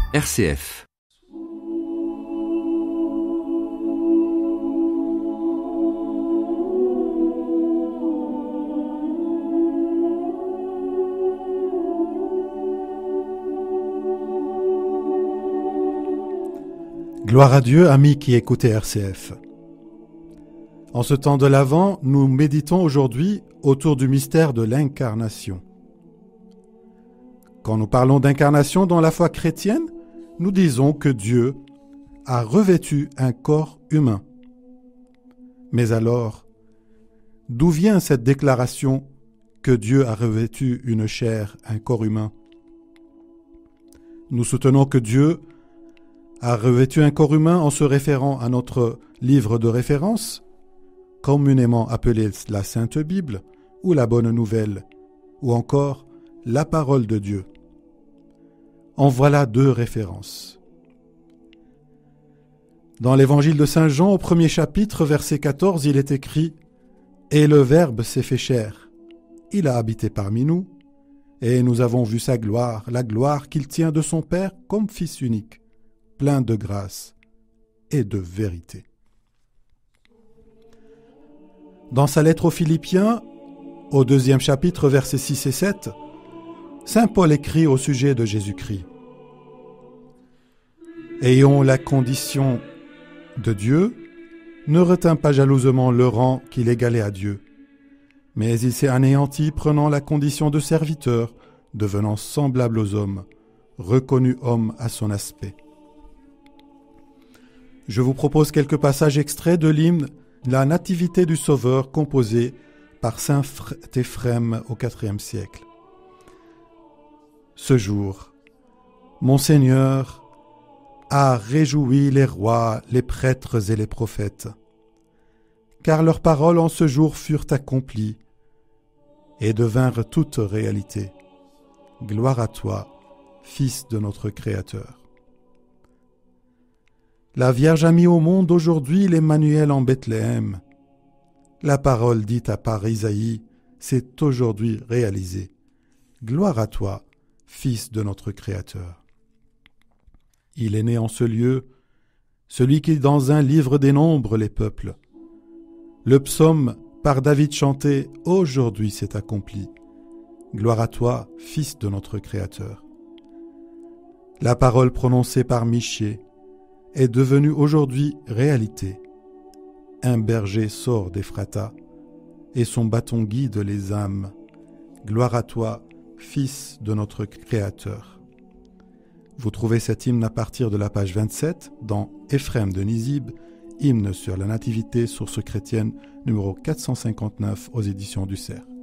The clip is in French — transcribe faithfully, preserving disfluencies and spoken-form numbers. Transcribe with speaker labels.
Speaker 1: R C F.
Speaker 2: Gloire à Dieu, amis qui écoutez R C F. En ce temps de l'Avent, nous méditons aujourd'hui autour du mystère de l'incarnation. Quand nous parlons d'incarnation dans la foi chrétienne, nous disons que Dieu a revêtu un corps humain. Mais alors, d'où vient cette déclaration que Dieu a revêtu une chair, un corps humain? Nous soutenons que Dieu a revêtu un corps humain en se référant à notre livre de référence, communément appelé la Sainte Bible, ou la Bonne Nouvelle, ou encore la Parole de Dieu. En voilà deux références. Dans l'Évangile de Saint Jean, au premier chapitre, verset quatorze, il est écrit « Et le Verbe s'est fait chair. Il a habité parmi nous, et nous avons vu sa gloire, la gloire qu'il tient de son Père comme Fils unique, plein de grâce et de vérité. » Dans sa lettre aux Philippiens, au deuxième chapitre, versets six et sept, Saint Paul écrit au sujet de Jésus-Christ. « Ayant la condition de Dieu, ne retint pas jalousement le rang qu'il égalait à Dieu, mais il s'est anéanti, prenant la condition de serviteur, devenant semblable aux hommes, reconnu homme à son aspect. » Je vous propose quelques passages extraits de l'hymne « La Nativité du Sauveur » composé par saint Éphrem au quatrième siècle. Ce jour, mon Seigneur a réjoui les rois, les prêtres et les prophètes, car leurs paroles en ce jour furent accomplies et devinrent toute réalité. Gloire à toi, Fils de notre Créateur. La Vierge a mis au monde aujourd'hui l'Emmanuel en Bethléem. La parole dite par Isaïe s'est aujourd'hui réalisée. Gloire à toi, Fils de notre Créateur. Il est né en ce lieu, celui qui dans un livre dénombre les peuples. Le psaume par David chanté aujourd'hui s'est accompli. Gloire à toi, Fils de notre Créateur. La parole prononcée par Michée est devenue aujourd'hui réalité. Un berger sort d'Éphrata, et son bâton guide les âmes. Gloire à toi, Fils de notre Créateur. Vous trouvez cet hymne à partir de la page vingt-sept dans Éphrem de Nizib, hymne sur la Nativité, source chrétienne, numéro quatre cent cinquante-neuf aux éditions du Cerf.